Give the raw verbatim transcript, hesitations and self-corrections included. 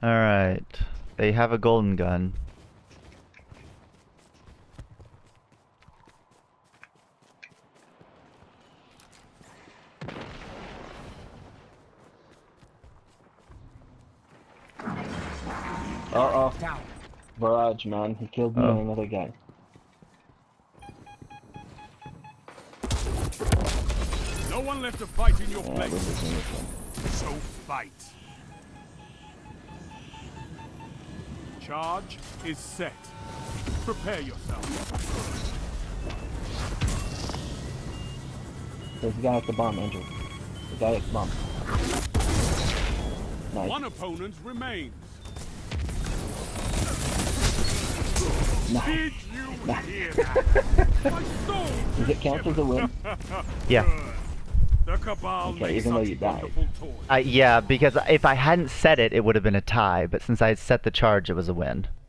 Alright. They have a golden gun. Uh oh. Barrage, man. He killed me Oh. and another guy. No one left to fight in your Yeah, place. this is interesting. So fight. Charge is set. Prepare yourself. There's a guy at the bomb, Andrew. The guy at the bomb. Nice. One opponent remains. Nice. Did you hear that? My soul. Does it count as a win? Yeah. The Cabal Okay, makes even though such you died. wonderful toys. Uh, yeah, because if I hadn't said it, it would have been a tie. But since I had set the charge, it was a win.